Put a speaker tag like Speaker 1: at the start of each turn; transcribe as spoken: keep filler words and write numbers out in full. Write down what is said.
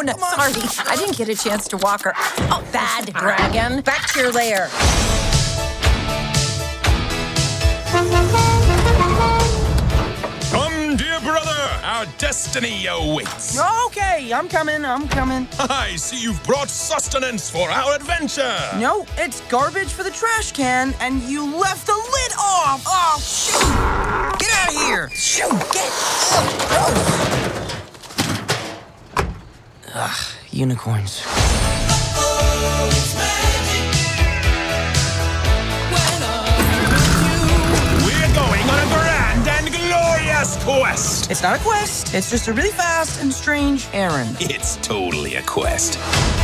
Speaker 1: Sorry, I didn't get a chance to walk her. Oh, bad dragon. Back to your lair.
Speaker 2: Come, dear brother. Our destiny awaits.
Speaker 3: Okay, I'm coming, I'm coming.
Speaker 2: I see you've brought sustenance for our adventure.
Speaker 3: No, it's garbage for the trash can, and you left the lid off. Oh, shoot! Get out of here! Shoot! Get out! Ugh, unicorns.
Speaker 2: We're going on a grand and glorious quest.
Speaker 3: It's not a quest, it's just a really fast and strange errand.
Speaker 2: It's totally a quest.